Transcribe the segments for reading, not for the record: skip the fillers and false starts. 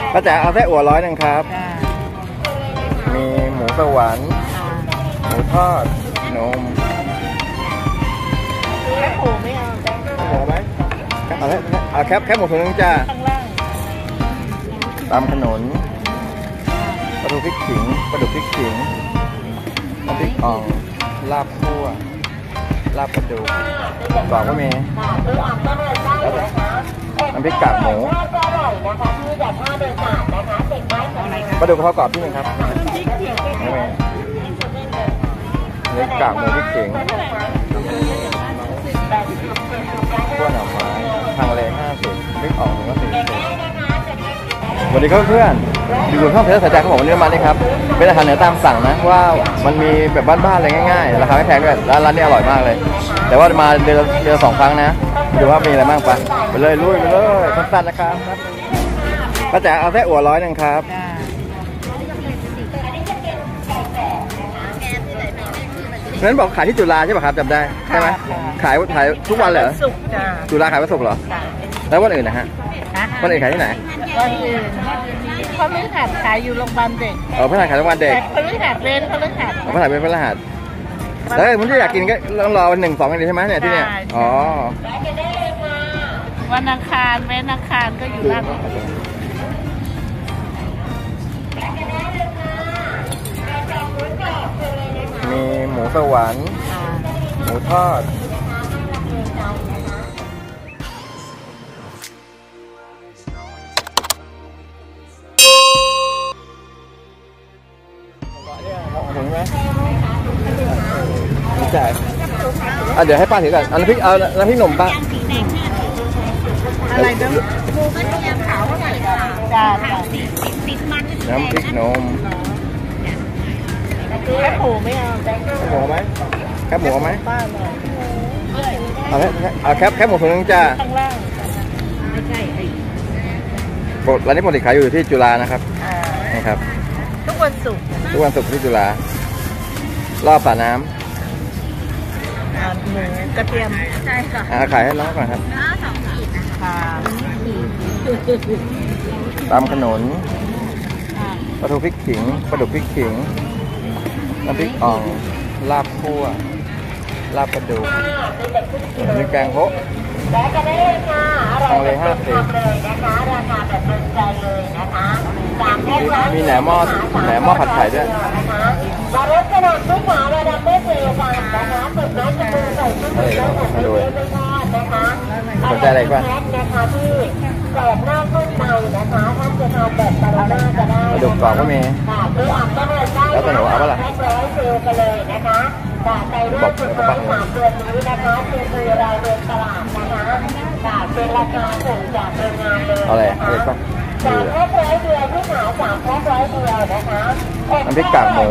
ป้าจ๋าเอาไส้อั่ว100ครับมีหมูสวรรค์หมูทอดนมแคบหมูไม่เอาหมูไหมเอาแคบหมูถุงนึงจ้าตำขนุนปลาทูพริกขิงปลาดุกพริกขิงน้ำพริกอ่องลาบคั่วลาบกระดูกกรอบก็มีน้ำพริกกากหมูปลาดุกทอดกรอบที่1ครับนี่มีน้ำพริกกากหมูพริกขิงขั้วหน่อไม้ทางเล50พริกอ่องก็40สวัสดีครับเพื่อนอยู่ช่องเทสสายใจของผมวันนี้มานี่ครับเป็นอาหารเหนือตามสั่งนะว่ามันมีแบบบ้านๆอะไรง่ายๆราคาไม่แพงด้วยร้านนี้อร่อยมากเลยแต่ว่ามาเดือน2 ครั้งนะดูว่ามีอะไรบ้างไปเลยลุยไปเลยสั้นๆนะครับป้าจ๋าเอาไส้อั่ว100ครับเพราะฉะนั้นบอกขายที่จุฬาใช่ป่ะครับจำได้ใช่ไหมขายทุกวันเหรอจุฬาขายวันศุกร์เหรอแล้ววันอื่นนะฮะวันอื่นขายที่ไหนวันอื่นพฤหัสขายอยู่โรงพยาบาลเด็กพฤหัสขายโรงพยาบาลเด็กพฤหัสเว้นพฤหัสพฤหัสเป็นพฤหัสแล้วมันที่อยากกินก็ต้องรอวัน1 2กันดีใช่ไหมเนี่ยที่เนี่ยอ๋อวันอังคารเว้นอังคารก็อยู่ร้านมีหมูสวรรค์หมูทอดถึงไหมใช่เดี๋ยวให้ป้าถือก่อนน้ำพริกน้ำพริกหนุ่มป้าอะไรนะหมูกระเทียมขาวเท่าไหร่จ้าน้ำพริกนมแคบหมูไม่เอาหมูไหมแคบหมูไหมเอาแคบหมูถุงนึงจ้าไม่ใช่ร้านนี้ปกติขายอยู่ที่จุฬานะครับนี่ครับทุกวันศุกร์ที่จุฬารอบสระน้ำหมูกระเทียมใช่ค่ะขายให้น้องก่อนครับตำขนุนปลาทูพริกขิงปลาดุกพริกขิงน้ำพริกอ่องลาบคั่วลาบกระดูกมีแกงโฮะทางเล50มีแหนมหม้อผัดไข่ด้วยดูสนใจอะไรบ้างกระดูกกรอบก็มีแล้วแต่หนูเอาเปล่าบอกปักอะไรป่ะน้ำพริกกากหมู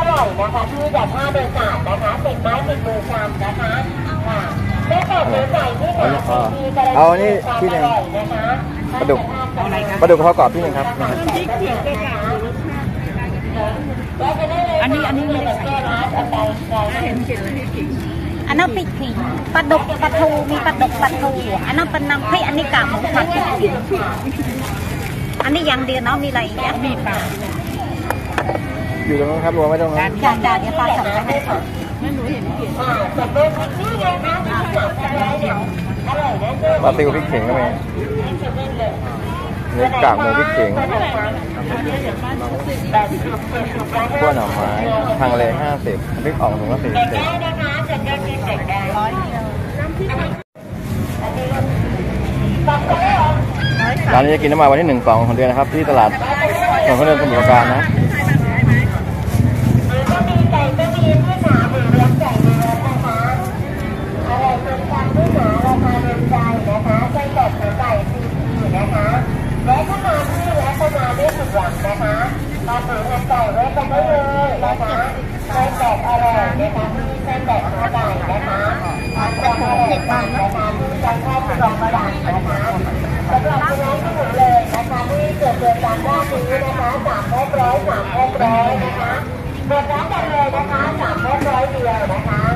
เอานี่ที่1ปลาดุกทอดกรอบที่1ครับอันนี้ไม่ได้ใส่เห็นเขียนเลยขิงอันนั้นพริกขิงปลาดุกปลาทูมีปลาดุกปลาทูอันนั้นเป็นน้ำพริกอันนี้กากหมูผัดพริกขิงอันนี้อย่างเดียวเนาะมีอะไรอีกมีปลาอยู่ตรงนั้นครับรวมไม่ตรงนั้นจ่าเดี๋ยวปลาสั่งไปให้ค่ะไม่รู้เห็นเขียนปลาติวพริกขิงก็มีเนื้อกากหมูพริกขิงขั้วหน่อไม้ทางเล50พริกอ่องถุงละ40ร้านนี้จะกินน้ำมาวันที่1-2ของเดือนนะครับที่ตลาดถนนคนเดินสมุทรปราการนะและถ้ามาที่และก็มาด้วยสุดหวังนะคะมาถือเงินไก่ไว้กันได้เลยนะคะไส้แตกอร่อยนะคะที่ไส้แตกหัวไก่นะคะจะหอมเผ็ดมันนะคะที่จะแค่ลองมาดังนะคะสำหรับร้านที่หนูเลยนะคะที่เกิดการด้านนี้นะคะ300นะคะหมดร้านกันเลยนะคะ300เดียวนะคะ